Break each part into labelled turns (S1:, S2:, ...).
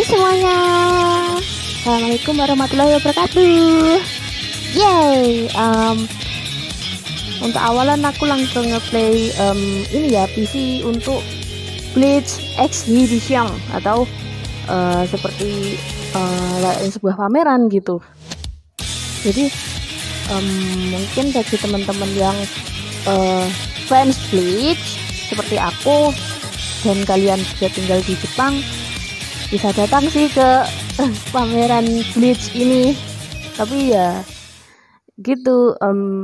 S1: semuanya, assalamualaikum warahmatullahi wabarakatuh. Yay. Untuk awalan aku langsung ngeplay ini ya, PC untuk Bleach Exhibition atau seperti sebuah pameran gitu. Jadi mungkin bagi teman-teman yang fans Bleach seperti aku dan kalian juga tinggal di Jepang, bisa datang sih ke pameran Bleach ini. Tapi ya gitu,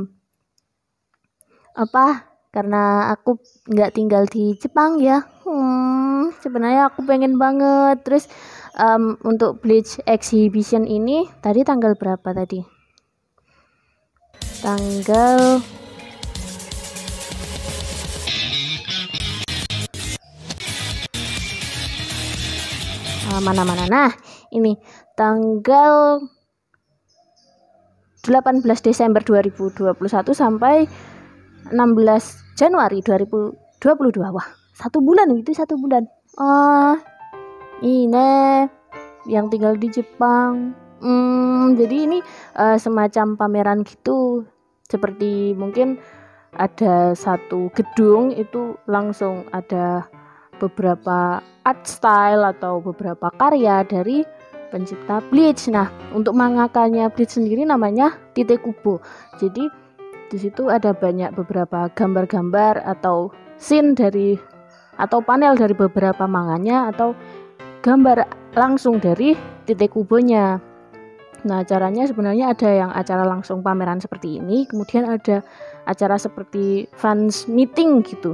S1: karena aku nggak tinggal di Jepang ya, sebenarnya aku pengen banget. Terus untuk Bleach Exhibition ini tadi tanggal berapa tadi? Tanggal mana-mana. Nah, ini tanggal 18 Desember 2021 sampai 16 Januari 2022. Wah, 1 bulan itu, 1 bulan. Ini yang tinggal di Jepang. Jadi ini semacam pameran gitu. Seperti mungkin ada satu gedung itu langsung ada beberapa art style atau beberapa karya dari pencipta Bleach. Nah, untuk mangakanya Bleach sendiri namanya Tite Kubo. Jadi di situ ada banyak beberapa gambar-gambar atau scene dari atau panel dari beberapa manganya atau gambar langsung dari Tite Kubonya. Nah, acaranya sebenarnya ada yang acara langsung pameran seperti ini, kemudian ada acara seperti fans meeting gitu.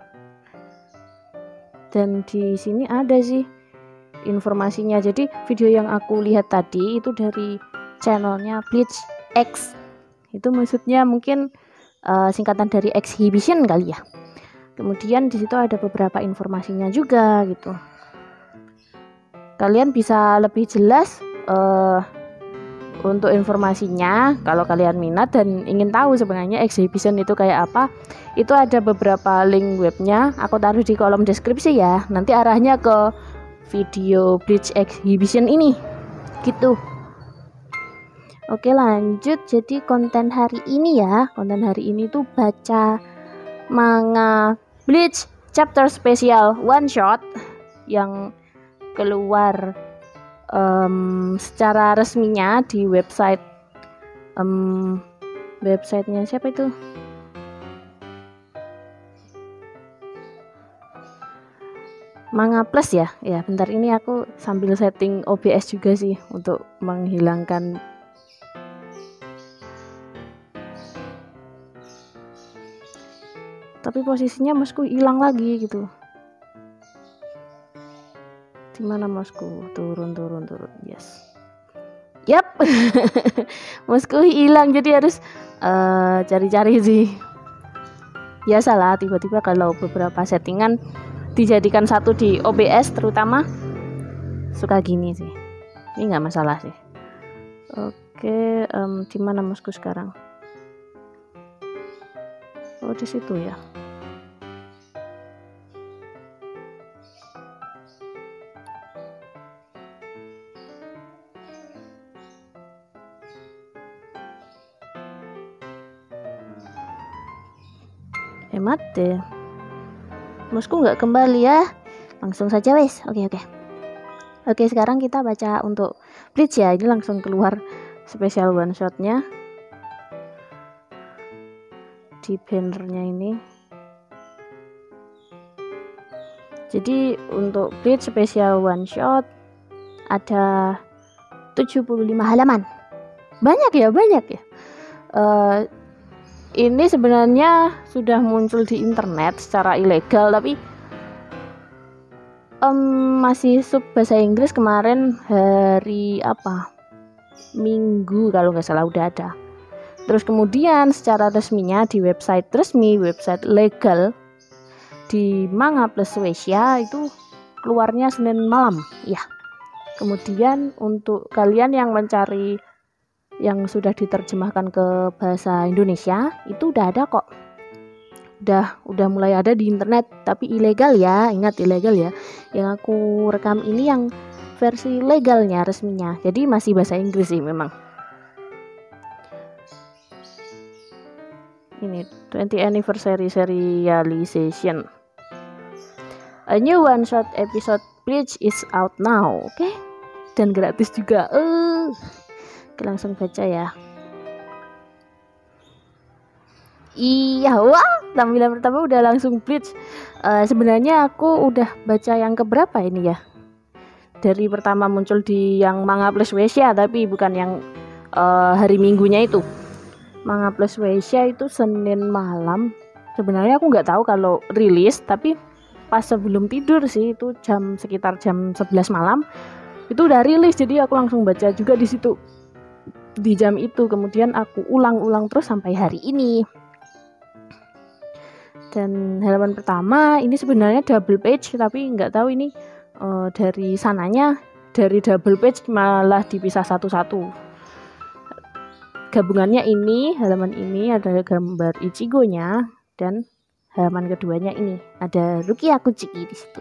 S1: Dan di sini ada sih informasinya. Jadi video yang aku lihat tadi itu dari channelnya Bleach X. Itu maksudnya mungkin singkatan dari exhibition kali ya. Kemudian di situ ada beberapa informasinya juga gitu. Kalian bisa lebih jelas untuk informasinya kalau kalian minat dan ingin tahu sebenarnya exhibition itu kayak apa. Itu ada beberapa link webnya, aku taruh di kolom deskripsi ya. Nanti arahnya ke video Bleach Exhibition ini gitu. Oke, lanjut. Jadi konten hari ini ya, konten hari ini tuh baca manga Bleach chapter spesial one shot yang keluar secara resminya di websitenya siapa itu? Manga Plus ya. Ya, bentar, ini aku sambil setting OBS juga sih untuk menghilangkan tapi posisinya mousku hilang lagi gitu. Dimana mousku? Turun. Yes. Yap. Mousku hilang, jadi harus cari-cari sih. Biasalah, tiba-tiba kalau beberapa settingan dijadikan satu di OBS terutama suka gini sih. Ini nggak masalah sih. Oke, di mana mousku sekarang? Oh, di situ ya. Hemat deh. Mousku nggak kembali ya. Langsung saja wes. Oke, sekarang kita baca untuk Bleach ya. Ini langsung keluar spesial one shotnya di bannernya ini. Jadi untuk Bleach spesial one shot ada 75 halaman. Banyak ya. Ini sebenarnya sudah muncul di internet secara ilegal, tapi masih sub bahasa Inggris kemarin hari Minggu kalau nggak salah udah ada. Terus kemudian secara resminya di website resmi, website legal di Manga Plus Asia itu keluarnya Senin malam ya. Kemudian untuk kalian yang mencari yang sudah diterjemahkan ke bahasa Indonesia itu udah ada kok. Udah mulai ada di internet, tapi ilegal ya. Ingat, ilegal ya. Yang aku rekam ini yang versi legalnya resminya. Jadi masih bahasa Inggris sih memang. Ini 20th anniversary serialization. A new one shot episode Bleach is out now. Oke. Dan gratis juga. Oke, langsung baca ya. Iya, wah, tampilan pertama udah langsung Bleach. Sebenarnya aku udah baca yang keberapa ini ya? Dari pertama muncul di yang Manga Plus Weisha, tapi bukan yang hari Minggunya itu. Manga Plus Weisha itu Senin malam. Sebenarnya aku nggak tahu kalau rilis, tapi pas sebelum tidur sih, itu sekitar jam 11 malam itu udah rilis. Jadi aku langsung baca juga di situ di jam itu. Kemudian aku ulang-ulang terus sampai hari ini. Dan halaman pertama ini sebenarnya double page, tapi nggak tahu ini dari sananya dari double page malah dipisah satu-satu. Gabungannya ini, halaman ini ada gambar Ichigo-nya, dan halaman keduanya ini ada Rukia Kuchiki di situ.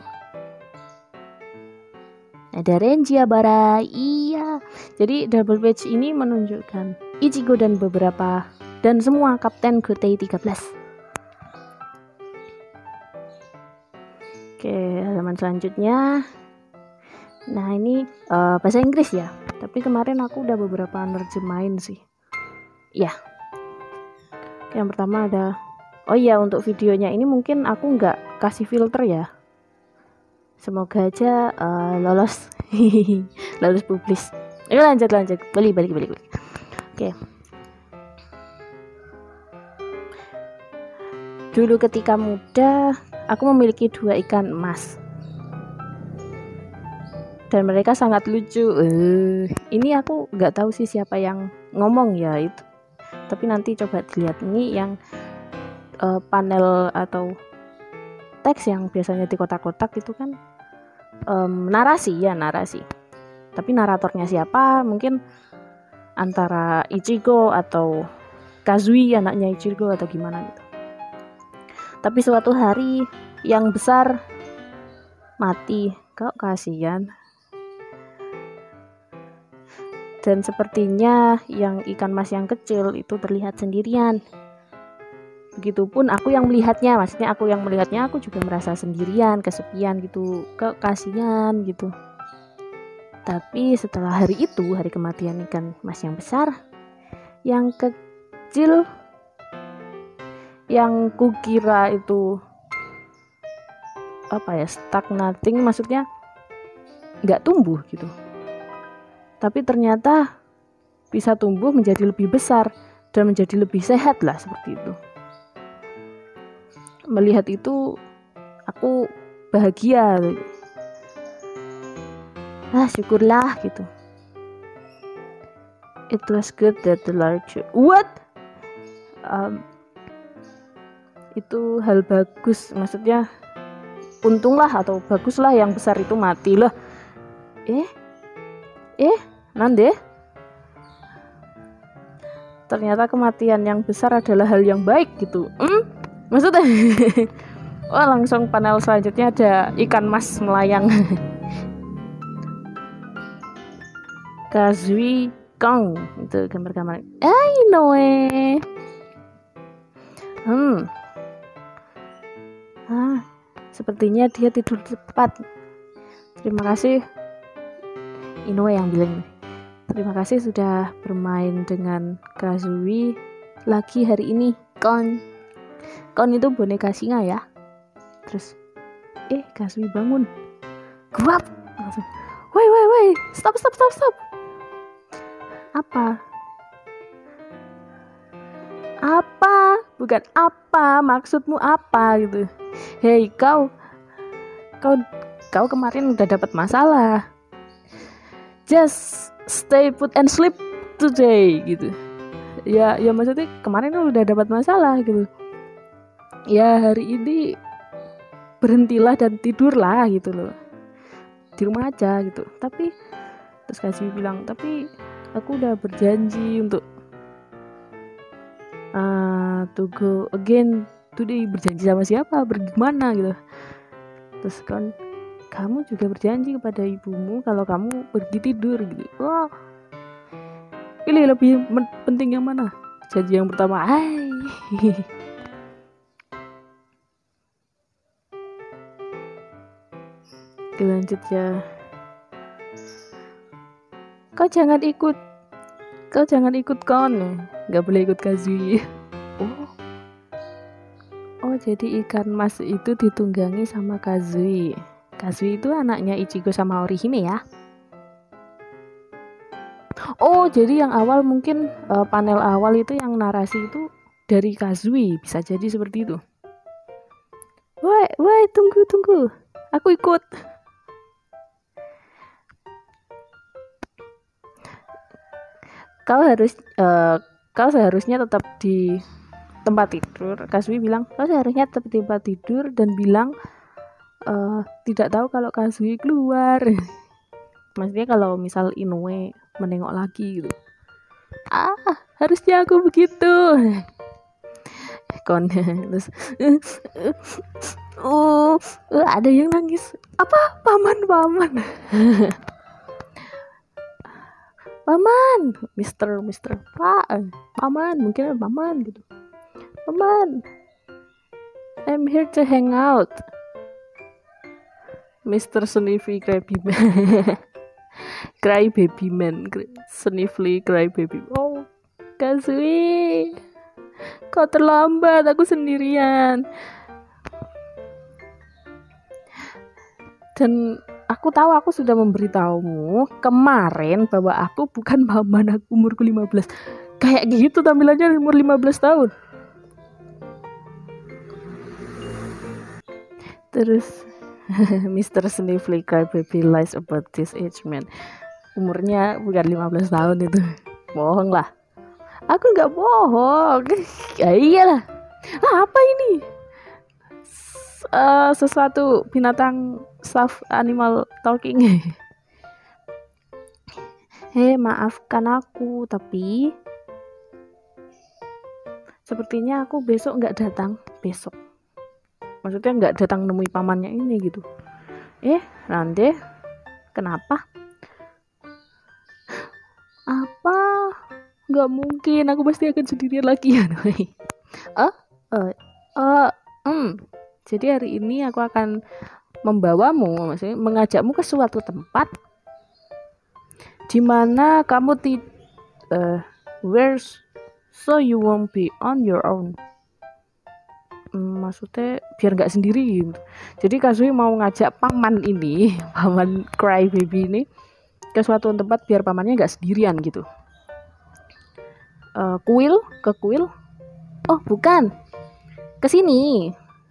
S1: Ada Renji Abara, iya. Jadi double page ini menunjukkan Ichigo dan beberapa dan semua Kapten Gotei 13. Oke, halaman selanjutnya. Nah, ini bahasa Inggris ya. Tapi kemarin aku udah beberapa nerjemahin sih. Ya. Oke, yang pertama ada. Oh iya, untuk videonya ini mungkin aku nggak kasih filter ya. Semoga aja lolos. Lolos publis. Ayo lanjut. Balik. Oke. Dulu ketika muda, aku memiliki 2 ikan emas. Dan mereka sangat lucu. Ini aku nggak tahu sih siapa yang ngomong ya itu. Tapi nanti coba dilihat ini yang panel atau teks yang biasanya di kotak-kotak itu kan narasi. Tapi naratornya siapa? Mungkin antara Ichigo atau Kazui, anaknya Ichigo atau gimana gitu. Tapi suatu hari yang besar mati. Kok kasihan. Dan sepertinya yang ikan mas yang kecil itu terlihat sendirian. Begitupun aku yang melihatnya. Maksudnya aku yang melihatnya, aku juga merasa sendirian, kesepian gitu. Kok kasihan gitu. Tapi setelah hari itu, hari kematian ikan mas yang besar, yang kecil yang kukira itu stagnating, maksudnya nggak tumbuh gitu, tapi ternyata bisa tumbuh menjadi lebih besar dan menjadi lebih sehat lah, seperti itu. Melihat itu aku bahagia, syukurlah gitu. It was good that the larger itu hal bagus, maksudnya untunglah atau baguslah yang besar itu mati loh. Nande? Ternyata kematian yang besar adalah hal yang baik gitu. Maksudnya langsung panel selanjutnya ada ikan mas melayang. Kazui Kong itu gambar-gambar. Inoue. Sepertinya dia tidur cepat. Terima kasih. Inoue yang bilang. Terima kasih sudah bermain dengan Kazui lagi hari ini. Kon itu boneka singa ya. Terus Kazui bangun. Guap. Langsung. Woi. Stop. Apa? Bukan apa, maksudmu apa gitu. Hei kau kemarin udah dapat masalah. Just stay put and sleep today gitu. Ya maksudnya kemarin udah dapat masalah gitu. Ya hari ini berhentilah dan tidurlah gitu loh. Di rumah aja gitu. Tapi terus Kazui bilang, tapi aku udah berjanji untuk to go again today. Berjanji sama siapa? Bagaimana gitu. Terus kan kamu juga berjanji kepada ibumu kalau kamu pergi tidur gitu. Wah, pilih lebih penting yang mana? Janji yang pertama, hai. Lanjut ya. Kau jangan ikut kon, nggak boleh ikut Kazui. Oh jadi ikan mas itu ditunggangi sama Kazui. Kazui itu anaknya Ichigo sama Orihime ya. Oh jadi yang awal mungkin panel awal itu yang narasi itu dari Kazui, bisa jadi seperti itu. Woi tunggu, aku ikut. Kau seharusnya tetap di tempat tidur. Kazui bilang kau seharusnya tetap di tempat tidur dan bilang tidak tahu kalau Kazui keluar. Maksudnya kalau misal Inoue menengok lagi gitu. Harusnya aku begitu. Kon terus ada yang nangis. Apa? Paman. Paman, Mister, Pak, paman, mungkin paman gitu. Paman, I'm here to hang out. Mr. Sniffy Cry Baby Man, Sniffly Cry Baby. Oh, Kazui, kau terlambat, aku sendirian. Dan aku tahu aku sudah memberitahumu kemarin bahwa aku bukan paman, aku umurku 15. Kayak gitu tampilannya umur 15 tahun. Terus Mr. Sniffly Crybaby lies about this age man. Umurnya bukan 15 tahun itu. Bohong lah. Aku nggak bohong. Ya iyalah. Apa ini? Sesuatu binatang stuffed animal talking. Maafkan aku, tapi sepertinya aku besok nggak datang. Besok. Maksudnya nggak datang nemui pamannya ini gitu. Nanti kenapa? Apa? Nggak mungkin, aku pasti akan sendirian lagi ya. Jadi hari ini aku akan membawamu, maksudnya mengajakmu ke suatu tempat di mana kamu where so you won't be on your own. Maksudnya biar nggak sendiri gitu. Jadi Kazui mau ngajak paman Crybaby ini ke suatu tempat biar pamannya nggak sendirian gitu. Kuil. Oh bukan, ke sini.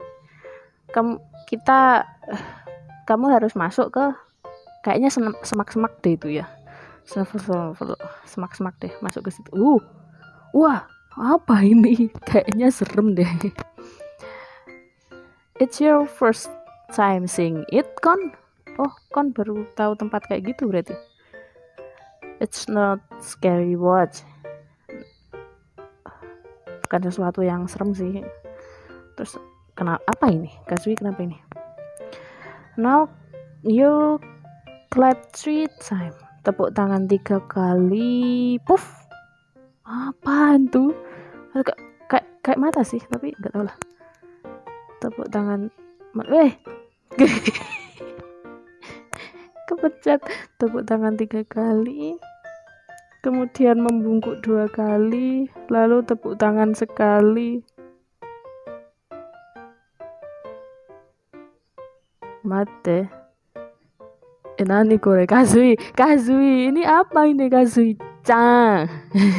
S1: Kamu harus masuk ke kayaknya semak-semak deh itu ya. Semak-semak deh, masuk ke situ. Wah, apa ini? Kayaknya serem deh. It's your first time seeing it, Kon? Oh, Kon baru tahu tempat kayak gitu berarti. It's not scary watch. Bukan sesuatu yang serem sih. Terus apa ini? Kazui kenapa ini? Now you clap 3 times. Tepuk tangan 3 kali. Puff. Apaan tuh? Kayak mata sih, tapi nggak tahu lah. Tepuk tangan. Kepencet. Tepuk tangan 3 kali. Kemudian membungkuk 2 kali. Lalu tepuk tangan sekali. Mate. Nani kore Kazui, ini apa ini Kazui-chan?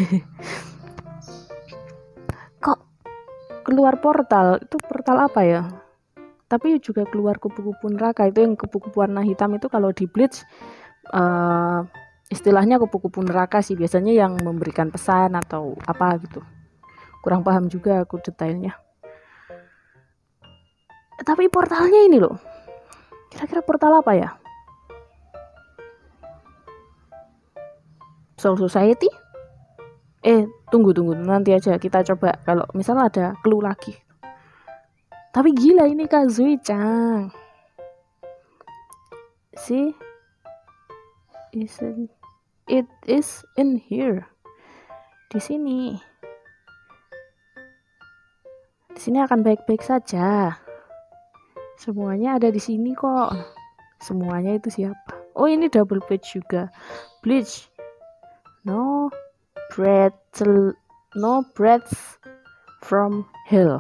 S1: Kok keluar portal? Itu portal apa ya? Tapi juga keluar kupu-kupu neraka. Itu yang kupu-kupu warna hitam itu kalau di Bleach istilahnya kupu-kupu neraka sih, biasanya yang memberikan pesan atau apa gitu. Kurang paham juga aku detailnya. Tapi portalnya ini loh. Kira-kira portal apa ya? Soul Society? Tunggu, nanti aja kita coba kalau misalnya ada clue lagi. Tapi gila ini Kazui-chan. See, isn't it is in here. Di sini. Di sini akan baik-baik saja. Semuanya ada di sini kok. Semuanya itu siapa? Oh, ini double page juga. Bleach. No breaths from hell.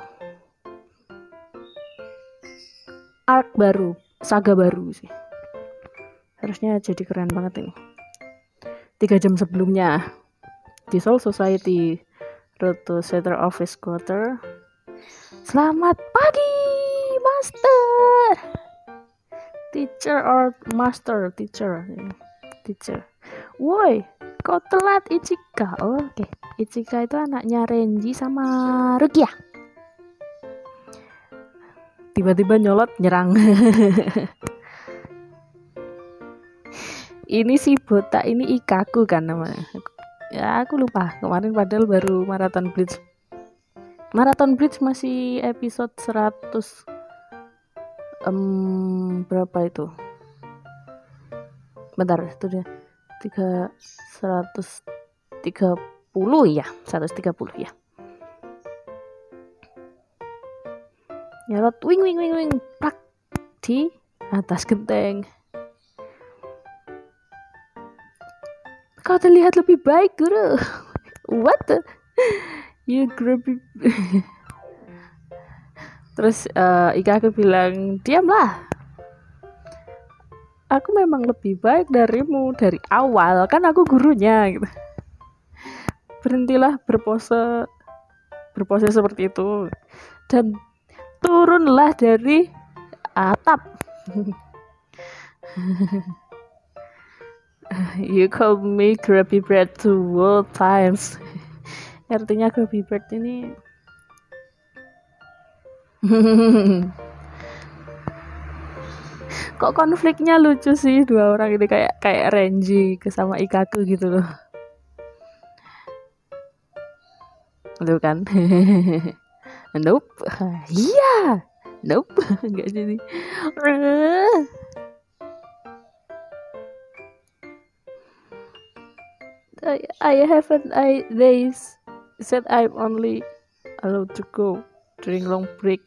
S1: Arc baru, saga baru sih. Harusnya jadi keren banget ini. 3 jam sebelumnya, di Soul Society, Road to Center Office Quarter. Selamat pagi, Master. Teacher or Master? Teacher. Woi, kau telat Ichika. Oh, oke. Ichika itu anaknya Renji sama Rukia. Tiba-tiba nyolot nyerang. Ini si botak ini Ikaku kan namanya. Ya aku lupa. Kemarin padahal baru Marathon Bleach. Marathon Bleach masih episode 100 berapa itu? Bentar, itu dia 130 ya, 130 ya. Nyerot wing plak di atas genteng. Kau terlihat lebih baik, guru. What the? You grabby. Terus Ikaku bilang, diamlah. Aku memang lebih baik darimu dari awal, kan aku gurunya. Gitu. Berhentilah berpose seperti itu dan turunlah dari atap. You call me Krabby Bird 2 times. Artinya Krabby Bird ini kok konfliknya lucu sih dua orang ini, kayak Renji sama Ikaku gitu loh. Tuh kan. Nope. Iya. Nope. Enggak jadi. I haven't they said I'm only allowed to go during long break.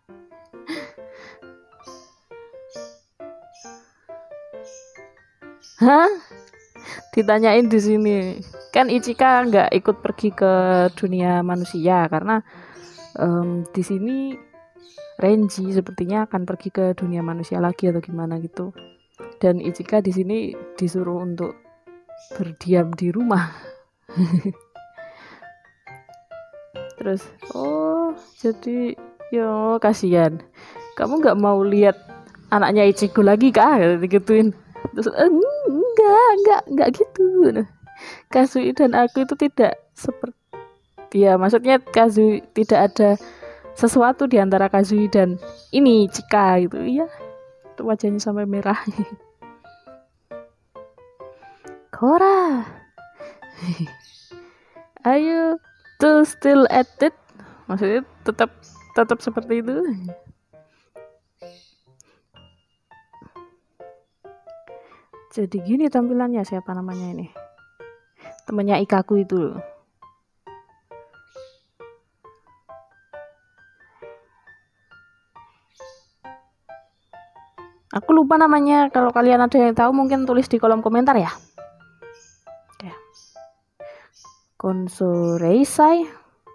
S1: Hah? Ditanyain di sini. Kan Ichika nggak ikut pergi ke dunia manusia karena di sini Renji sepertinya akan pergi ke dunia manusia lagi atau gimana gitu. Dan Ichika di sini disuruh untuk berdiam di rumah. Terus, oh jadi yo kasihan. Kamu nggak mau lihat anaknya Ichigo lagi kah? Gituin. Terus enggak gitu. Kazui dan aku itu tidak seperti ya, maksudnya Kazui tidak ada sesuatu di antara Kazui dan ini Chika gitu. Iya. Itu wajahnya sampai merah. Kora. Ayo tuh still at it. Maksudnya tetap seperti itu. Jadi gini tampilannya, siapa namanya ini? Temennya Ikaku itu. Aku lupa namanya, kalau kalian ada yang tahu mungkin tulis di kolom komentar ya. Oke. Konso Reisai.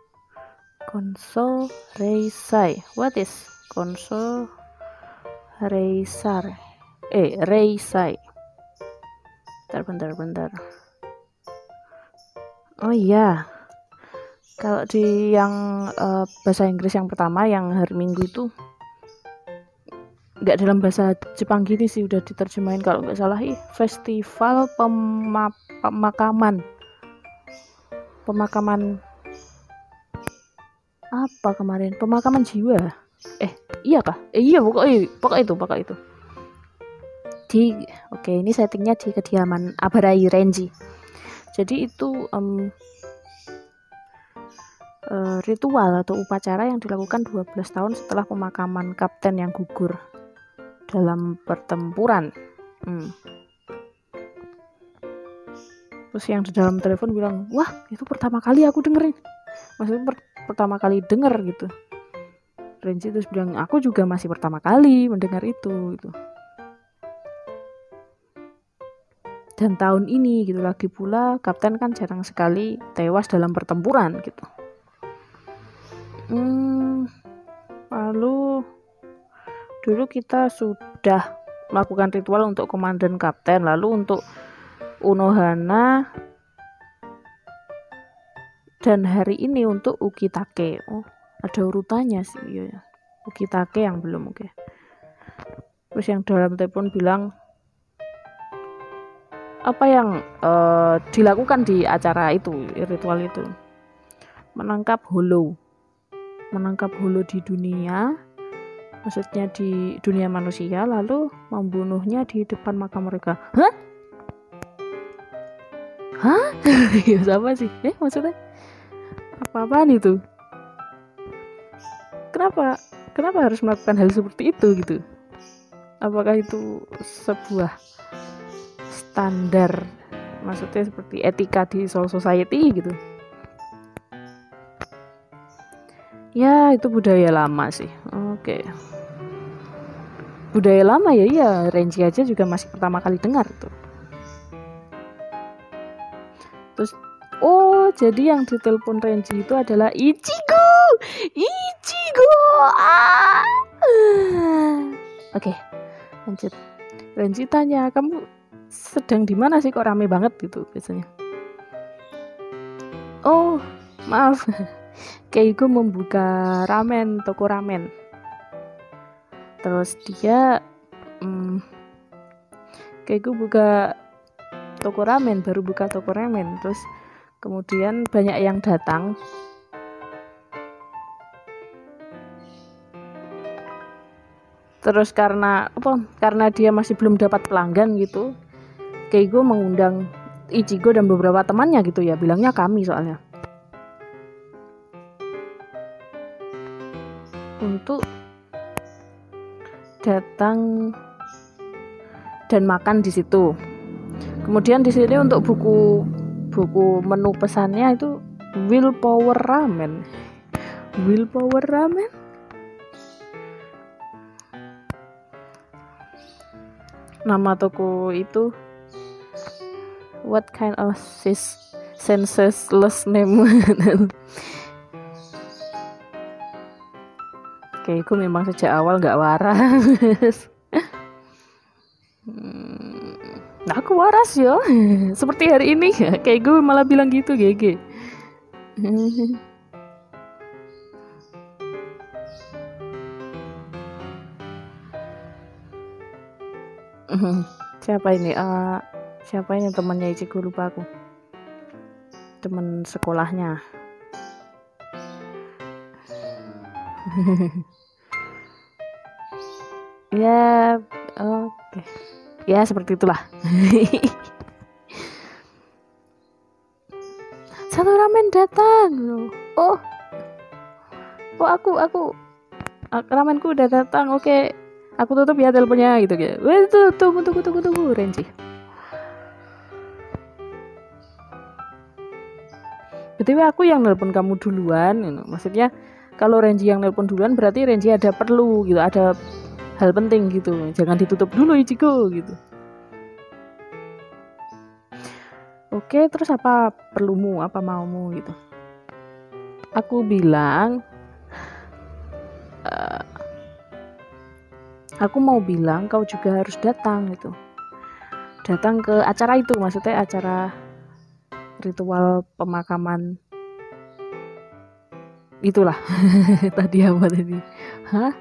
S1: What is Konso Reisar? Reisai. Bentar. Oh iya. Kalau di yang bahasa Inggris yang pertama yang hari Minggu itu nggak dalam bahasa Jepang gini sih, udah diterjemahin kalau nggak salah. Festival pemakaman apa kemarin, pemakaman jiwa iya kah? Iya pokok itu ini settingnya di kediaman Abarai Renji. Jadi itu ritual atau upacara yang dilakukan 12 tahun setelah pemakaman kapten yang gugur dalam pertempuran. Terus yang di dalam telepon bilang, wah itu pertama kali aku dengerin, maksudnya pertama kali denger gitu. Renji terus bilang, aku juga masih pertama kali mendengar itu gitu. Dan tahun ini gitu, lagi pula kapten kan jarang sekali tewas dalam pertempuran gitu. Lalu dulu kita sudah melakukan ritual untuk komandan kapten, lalu untuk Unohana, dan hari ini untuk Ukitake. Oh, ada urutannya sih ya. Ukitake yang belum, oke. Terus yang dalam telepon bilang, apa yang dilakukan di acara itu, ritual itu? Menangkap holo di dunia, maksudnya di dunia manusia, lalu membunuhnya di depan makam mereka. Hah? Ya sama sih. Maksudnya apa-apaan itu? Kenapa harus melakukan hal seperti itu gitu? Apakah itu sebuah standar, maksudnya seperti etika di Soul Society gitu? Ya, itu budaya lama sih. Oke. Budaya lama ya, iya. Renji aja juga masih pertama kali dengar tuh. Terus, oh jadi yang ditelepon Renji itu adalah Ichigo. Oke, lanjut. Renji tanya, kamu sedang di mana sih, kok rame banget gitu biasanya? Oh maaf, Keigo membuka toko ramen. Terus dia Keigo buka toko ramen, baru buka toko ramen. Terus kemudian banyak yang datang. Terus karena dia masih belum dapat pelanggan gitu, Keigo mengundang Ichigo dan beberapa temannya gitu ya, bilangnya kami soalnya, untuk datang dan makan di situ. Kemudian di sini untuk buku menu pesannya itu Willpower Ramen. Nama toko itu what kind of senseless name. Kayakku memang sejak awal gak waras. Nah, aku waras yo. Seperti hari ini kayak gue malah bilang gitu, GG. Siapa ini? Siapa ini temannya Ichigo, lupa aku. Teman sekolahnya. Ya, oke. Ya, seperti itulah. Satu ramen datang. Oh, aku ramenku udah datang. Oke. Aku tutup ya teleponnya gitu ya. Tunggu Renji. BTW aku yang nelpon kamu duluan, maksudnya kalau Renji yang nelpon duluan berarti Renji ada perlu gitu, ada hal penting gitu. Jangan ditutup dulu Ichigo gitu. Oke, terus apa perlumu, apa maumu gitu? Aku bilang aku mau bilang kau juga harus datang gitu. Datang ke acara itu, maksudnya acara ritual pemakaman itulah. Tadi apa tadi? Hah?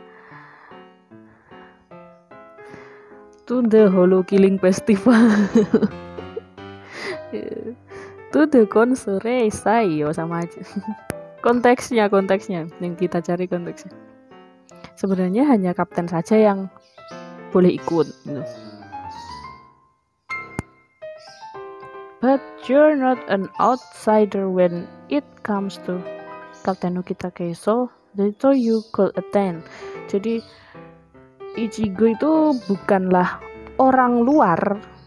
S1: To the Holo Killing Festival. To the Konsore Sayo, sama aja. konteksnya yang kita cari konteksnya. Sebenarnya hanya kapten saja yang boleh ikut gitu. But you're not an outsider when it comes to Kapten Ukitake, so you could attend. Jadi Ichigo itu bukanlah orang luar,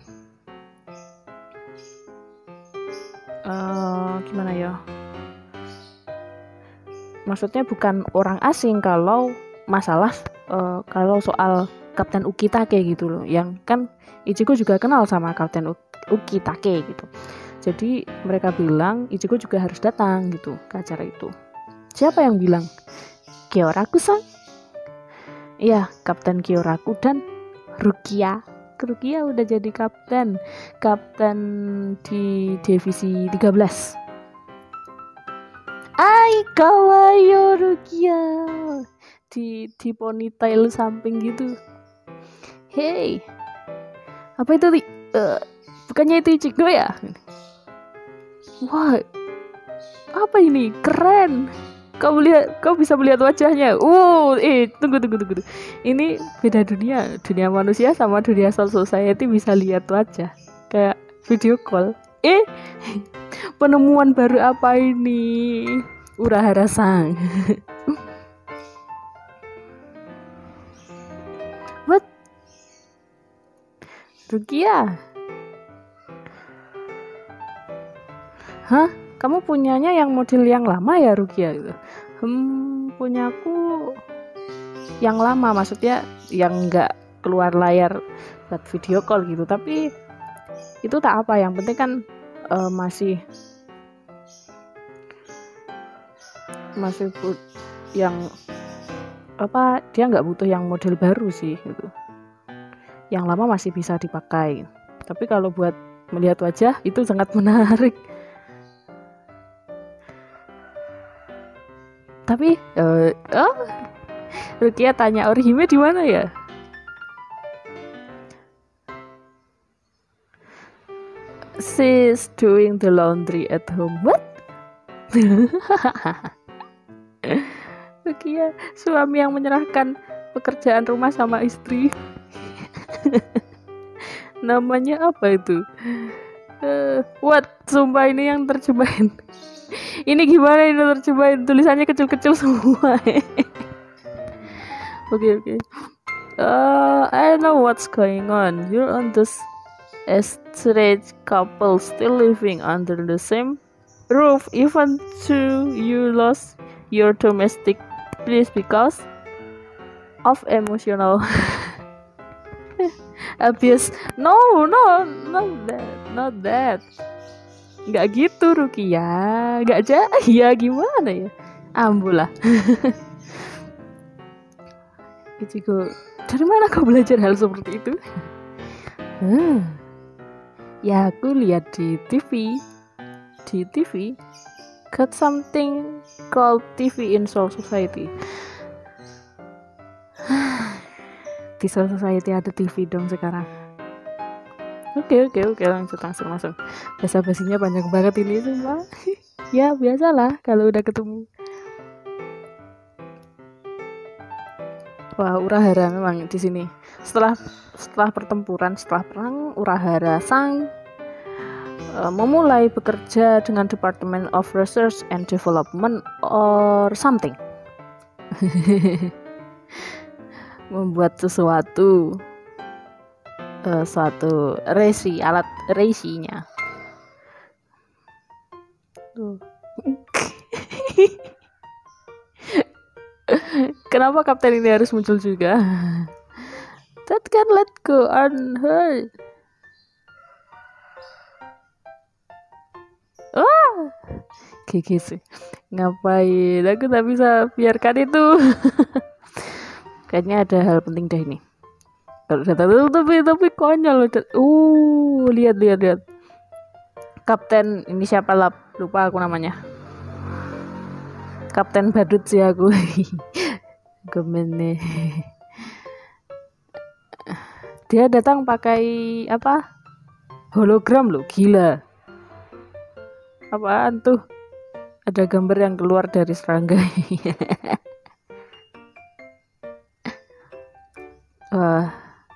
S1: gimana ya? Maksudnya bukan orang asing kalau masalah kalau soal Kapten Ukitake gitu loh. Yang kan Ichigo juga kenal sama Kapten Ukitake gitu. Jadi mereka bilang Ichigo juga harus datang gitu ke acara itu. Siapa yang bilang? Kyoraku-san. Iya, Kapten Kyoraku dan Rukia. Rukia udah jadi kapten di divisi 13. Ai kawaii Rukia. Di ponytail samping gitu. Hey. Apa itu? Bukannya itu Ichigo ya? Wah. Apa ini? Keren. Kau bisa melihat wajahnya. Tunggu. Ini beda dunia manusia sama dunia Soul Society bisa lihat wajah kayak video call. Penemuan baru apa ini? Urahara-san. What? Rukia? Hah? Kamu punyanya yang model yang lama ya Rukia gitu? Punyaku yang lama, maksudnya yang nggak keluar layar buat video call gitu. Tapi itu tak apa, yang penting kan masih yang apa, dia nggak butuh yang model baru sih gitu. Yang lama masih bisa dipakai. Tapi kalau buat melihat wajah itu sangat menarik. Tapi Rukia tanya Orihime di mana ya? She's doing the laundry at home. What? Rukia, suami yang menyerahkan pekerjaan rumah sama istri. Namanya apa itu? What? Sumpah ini yang terjemahin. Ini gimana ini terjemahin? Tulisannya kecil-kecil semua. Oke. I know what's going on. You're on this estranged couple still living under the same roof even though you lost your domestic bliss because of emotional abuse. No, not that. Nggak gitu Rukia, nggak aja. Ya gimana ya, ambulah. Ichigo, dari mana kau belajar hal seperti itu? Ya aku lihat di TV. Got something called TV in Soul Society. Di Soul Society ada TV dong sekarang. Oke, langsung. Basa-basinya banyak banget ini semua. Ya biasalah kalau udah ketemu. Wah, Urahara memang di sini. Setelah pertempuran, setelah perang, Urahara-san memulai bekerja dengan Department of Research and Development or something. Membuat sesuatu suatu resi, alat resinya. Kenapa kapten ini harus muncul juga? That can let go unhurt. Gigi sih. Ngapain? Aku tak bisa biarkan itu. Kayaknya ada hal penting deh ini. Tapi konyol. Lihat. Kapten ini siapa lah? Lupa aku namanya. Kapten badut sih aku. Gemene. Dia datang pakai apa? Hologram loh, gila. Apaan tuh? Ada gambar yang keluar dari serangga. Wah.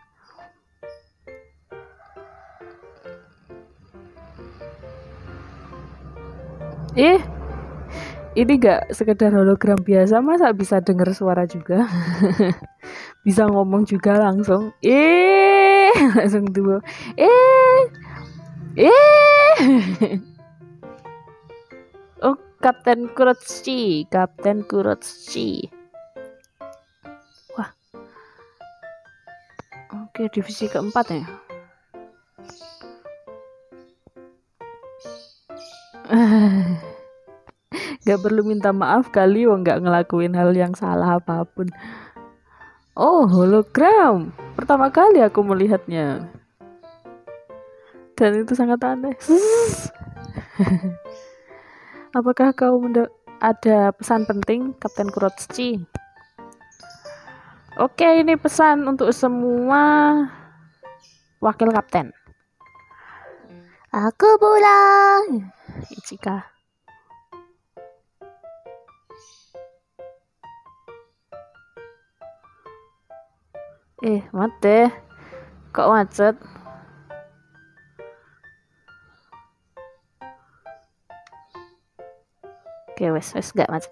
S1: Ini gak sekedar hologram biasa, masa bisa dengar suara juga? Bisa ngomong juga langsung. langsung dua. Eh. Oh, Kapten Kurochi. Wah. Oke, divisi keempat ya. Gak perlu minta maaf kali, wong gak ngelakuin hal yang salah apapun. Oh, hologram. Pertama kali aku melihatnya. Dan itu sangat aneh. Apakah kau ada pesan penting, Kapten Kurochi? Oke, ini pesan untuk semua wakil kapten. Aku pulang. Ichika. Mate. Kok macet? Oke, wes gak macet.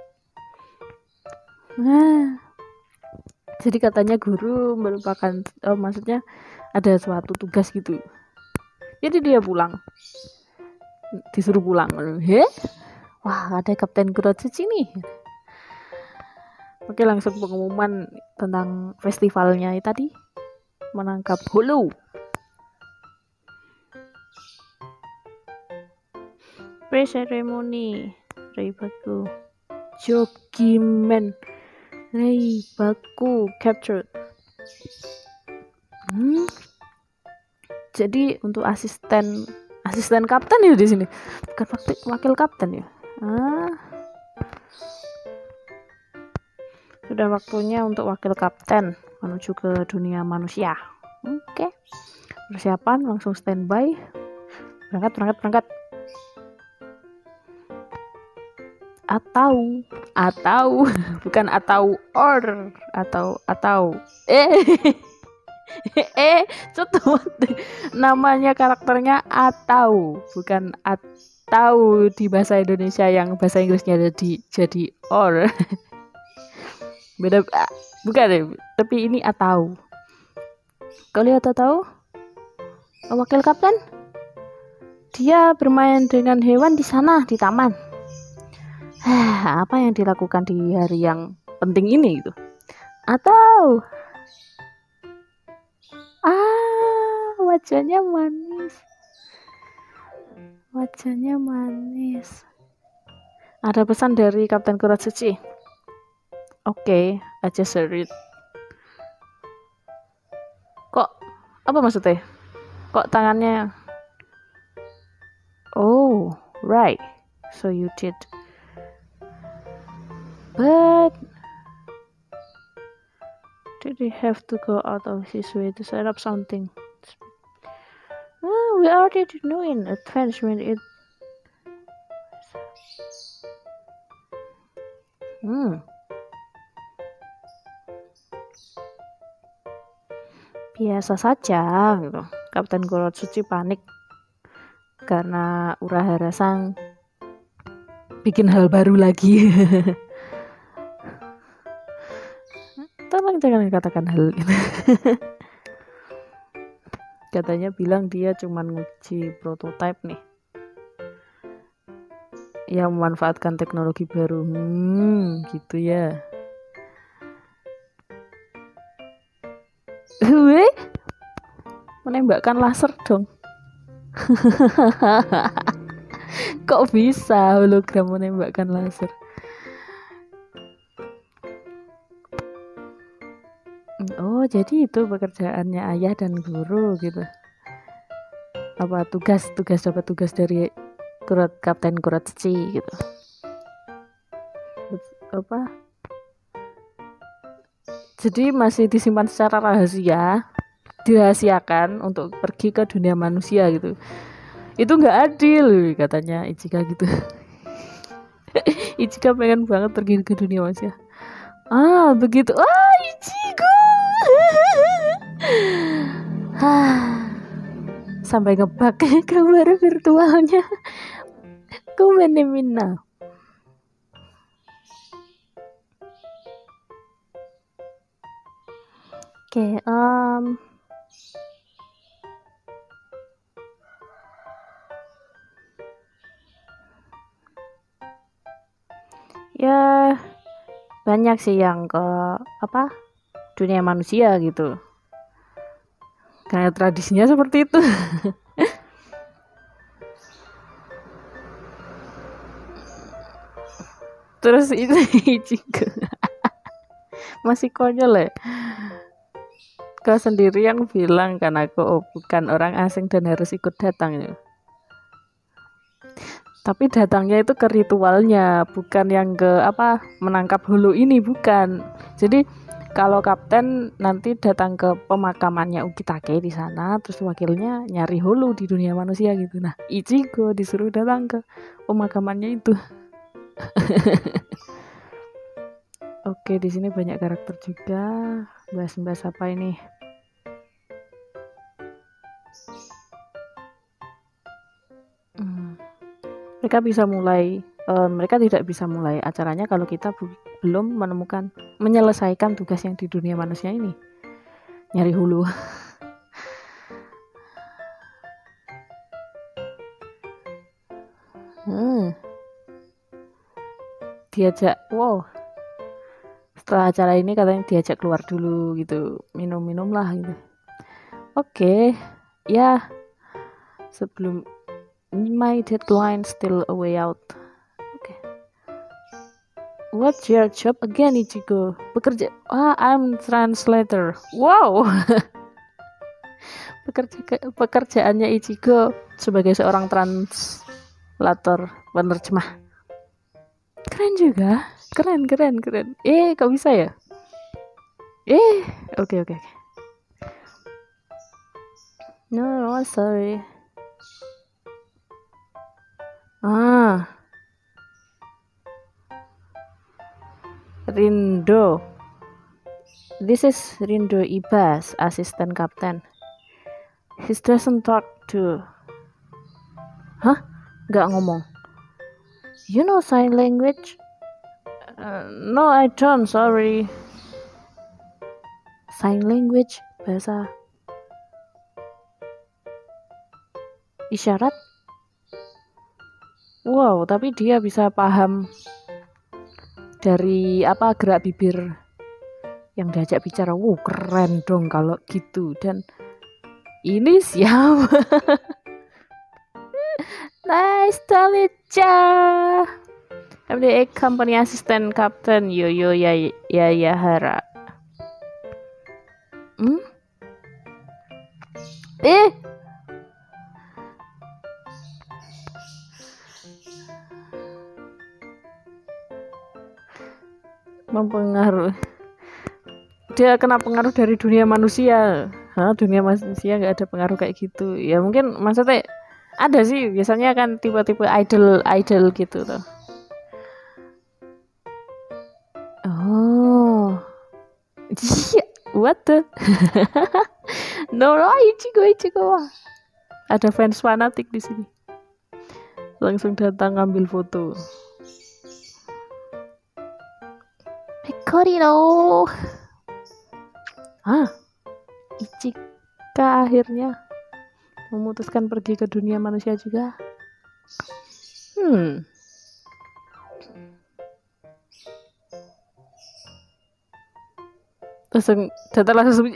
S1: Nah. Jadi katanya guru merupakan maksudnya ada suatu tugas gitu. Jadi dia pulang. Disuruh pulang. Wah, ada Kapten Kurochi nih. Oke, langsung pengumuman tentang festivalnya tadi. Menangkap holo. Pre-ceremony Reibaku Jogimen Reibaku captured. Jadi untuk asisten kapten ya di sini, bukan wakil kapten ya. Sudah waktunya untuk wakil kapten menuju ke dunia manusia. Oke. Persiapan, langsung standby. Berangkat. Atau bukan atau namanya karakternya atau, bukan atau di bahasa Indonesia yang bahasa Inggrisnya jadi or. Beda, bukan ya, tapi ini atau. Kau lihat atau wakil kapten, dia bermain dengan hewan di sana di taman. Apa yang dilakukan di hari yang penting ini gitu? Atau wajahnya manis. Ada pesan dari Kapten Kurochi. Oke, I just read. Kok apa maksudnya? Kok tangannya? Oh, right. So you did. But did he have to go out of his way to set up something? We already knew in advance when it. Biasa saja gitu. Kapten Kurochi panik karena Urahara Sang bikin hal baru lagi. Tolong jangan katakan hal itu. Katanya bilang dia cuman nguji prototipe nih, yang memanfaatkan teknologi baru. Gitu ya. Menembakkan laser dong. Kok bisa hologram menembakkan laser? Oh, jadi itu pekerjaannya ayah dan guru gitu. Apa tugas dari Kapten Kurochi gitu. Apa? Jadi masih disimpan secara dirahasiakan untuk pergi ke dunia manusia gitu. Itu nggak adil katanya Ichika gitu. Ichika pengen banget pergi ke dunia manusia. Begitu. Ichigo. Sampai ngebug gambar virtualnya. Kumenemina. Oke, banyak sih yang ke apa dunia manusia gitu karena tradisinya seperti itu. Terus itu Ichigo masih konyol ya, kau sendiri yang bilang kan aku bukan orang asing dan harus ikut datang ya. Tapi datangnya itu ke ritualnya, bukan yang ke apa menangkap hulu ini, bukan. Jadi kalau kapten nanti datang ke pemakamannya Ukitake di sana, terus wakilnya nyari hulu di dunia manusia gitu. Nah, Ichigo disuruh datang ke pemakamannya itu. Oke, di sini banyak karakter juga. Bahas-bahas apa ini? Mereka bisa mulai, mereka tidak bisa mulai acaranya kalau kita belum menyelesaikan tugas yang di dunia manusia ini. Nyari hulu. Diajak, wow. Setelah acara ini katanya diajak keluar dulu gitu, minum-minum lah gitu. Oke, ya sebelum my deadline still a way out. Okay. What's your job again, Ichigo? Bekerja. I'm translator. Wow. Pekerjaannya Ichigo sebagai seorang translator, penerjemah. Keren juga. Keren. Kok bisa ya? Oke. No, sorry. Rindo. This is Rindo Ibas, assistant captain. He doesn't talk to. Nggak ngomong. You know sign language? No, I don't. Sorry. Sign language, bahasa isyarat. Wow, tapi dia bisa paham dari apa gerak bibir yang diajak bicara. Wow, keren dong kalau gitu. Dan ini siapa? Nice to meet ya. I'm the company assistant captain Yoyo Yayahara. Mempengaruhi. Dia kena pengaruh dari dunia manusia. Dunia manusia nggak ada pengaruh kayak gitu. Ya mungkin maksudnya ada sih, biasanya kan tipe-tipe idol gitu tuh. Oh. What the? No, Ichigo. Ada fans fanatik di sini. Langsung datang ngambil foto. Pecorino. Ichika akhirnya memutuskan pergi ke dunia manusia juga. Langsung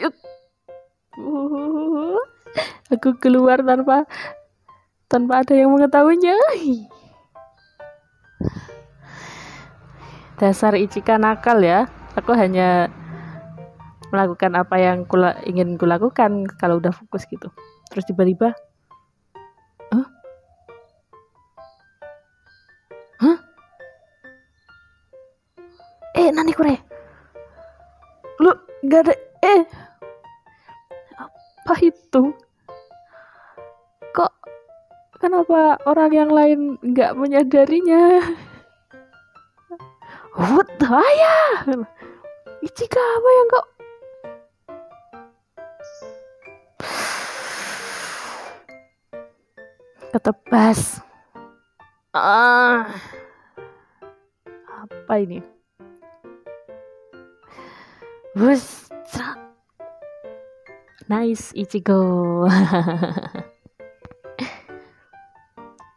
S1: aku keluar tanpa ada yang mengetahuinya. Dasar Ichika nakal ya. Aku hanya melakukan apa yang ingin kulakukan kalau udah fokus gitu. Terus tiba-tiba Nani Kure, lu gak ada apa itu? Kok kenapa orang yang lain gak menyadarinya? What the hell? Ichika apa yang kok ketebas? Apa ini? Nice Ichigo.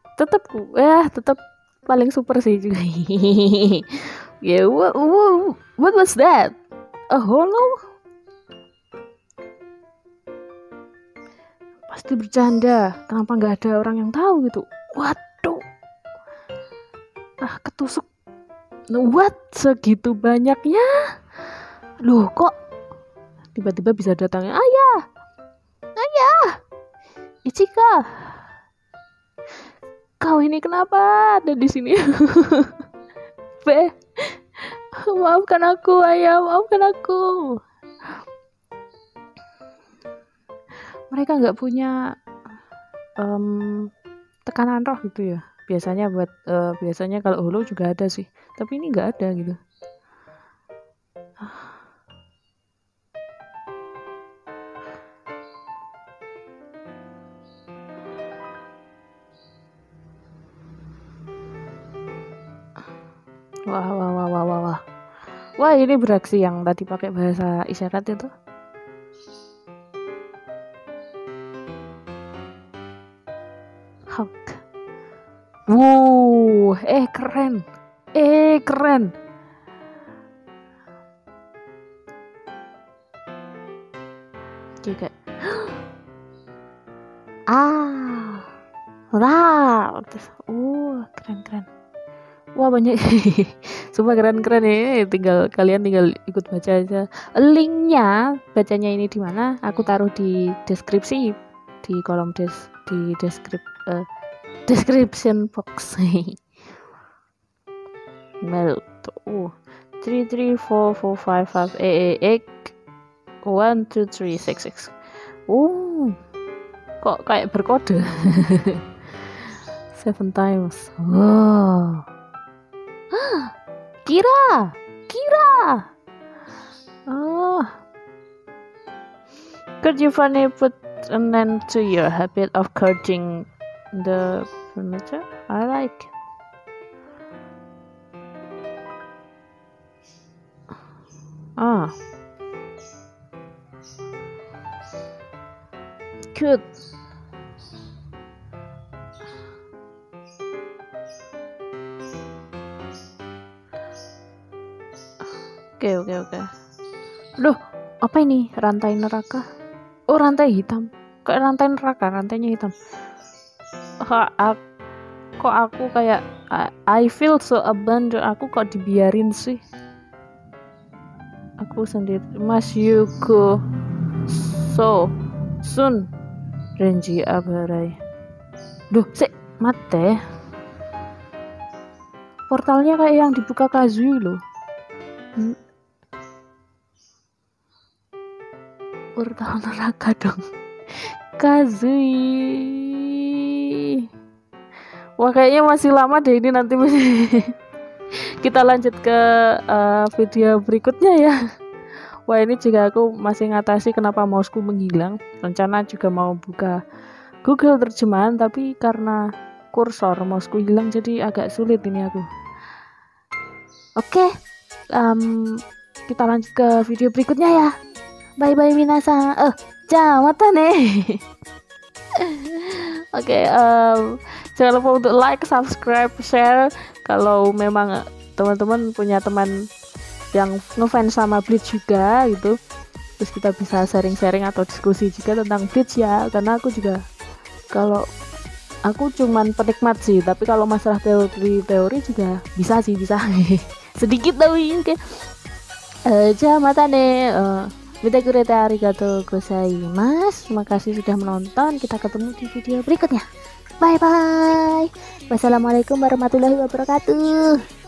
S1: tetap paling super sih juga. Ya, wow. What was that? A holo? Pasti bercanda. Kenapa nggak ada orang yang tahu gitu? Waduh. Ketusuk. What? Segitu banyaknya? Loh, kok tiba-tiba bisa datangnya? Ayah! Ichika! Kau ini kenapa ada di sini? Be, maafkan aku, ayah, maafkan aku. Mereka nggak punya tekanan roh gitu ya. Biasanya kalau holo juga ada sih, tapi ini nggak ada gitu. Wah, ini beraksi yang tadi pakai bahasa isyarat itu. Hug. Wow, keren. Juga. Keren. Wah, banyak. Sumpah keren ya. Kalian tinggal ikut baca aja. Linknya bacanya ini di mana? Aku taruh di deskripsi, di kolom description box. Melt. 3 3 4 4 5 5 8 1 2 3 6 6. Kok kayak berkode. 7 times. Wow. Kira. Could you finally put an end to your habit of courting the furniture? I like. Good. Oke. Loh, apa ini? Rantai neraka? Oh, rantai hitam. Kayak rantai neraka, rantainya hitam. Kok aku kayak I feel so abandoned. Aku kok dibiarin sih? Aku sendiri. Mas Yuko so soon Renji Abarai. Duh, mate. Portalnya kayak yang dibuka Kazui loh. Portal neraka dong. Kazui. Wah, kayaknya masih lama deh ini, nanti kita lanjut ke video berikutnya ya. Wah, ini juga aku masih ngatasi kenapa mouseku menghilang. Rencana juga mau buka Google terjemahan, tapi karena kursor mouseku hilang jadi agak sulit ini aku. Oke, kita lanjut ke video berikutnya ya. Bye bye minasan. Mata nih. Oke, jangan lupa untuk like, subscribe, share. Kalau memang teman-teman punya teman yang ngefans sama Bleach juga gitu, terus kita bisa sharing-sharing atau diskusi juga tentang Bleach ya. Karena aku juga, kalau aku cuman penikmat sih, tapi kalau masalah teori juga bisa sedikit tapi oke. Mata nih. Minta kurete arigatou gozaimasu. Terima kasih sudah menonton. Kita ketemu di video berikutnya. Bye bye. Wassalamualaikum warahmatullahi wabarakatuh.